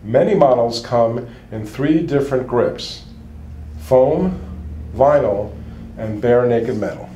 Many models come in 3 different grips: foam, vinyl, and bare naked metal.